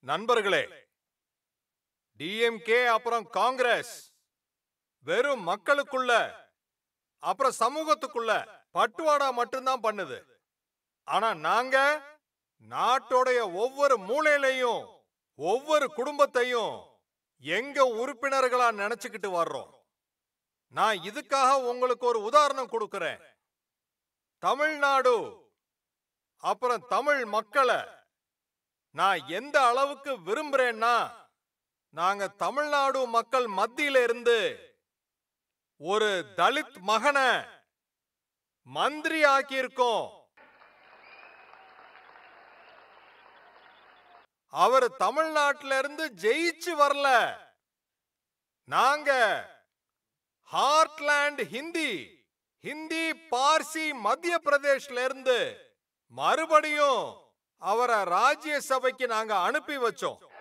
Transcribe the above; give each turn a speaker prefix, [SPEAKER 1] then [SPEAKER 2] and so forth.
[SPEAKER 1] நண்பர்களே, டிஎம்கே அப்புறம் காங்கிரஸ் வெறும் மக்களுக்குள்ள அப்புறம் சமூகத்துக்குள்ள பட்டுவாடா மட்டும்தான் பண்ணுது. ஆனா நாங்க நாட்டோடைய ஒவ்வொரு மூலையிலையும் ஒவ்வொரு குடும்பத்தையும் எங்க உறுப்பினர்களா நினைச்சுக்கிட்டு வர்றோம். நான் இதுக்காக உங்களுக்கு ஒரு உதாரணம் கொடுக்கிறேன். தமிழ்நாடு அப்புறம் தமிழ் மக்களை நான் எந்த அளவுக்கு விரும்புறேன்னா, நாங்க தமிழ்நாடு மக்கள் மத்தியில இருந்து ஒரு தலித் மகனை மந்திரி ஆக்கியிருக்கோம். அவர் தமிழ்நாட்டில இருந்து ஜெயிச்சு வரல. நாங்க ஹார்ட்லேண்ட் ஹிந்தி பார்சி மத்திய பிரதேஷ்ல இருந்து மறுபடியும் அவரை ராஜ்யசபைக்கு நாங்க அனுப்பி வச்சோம்.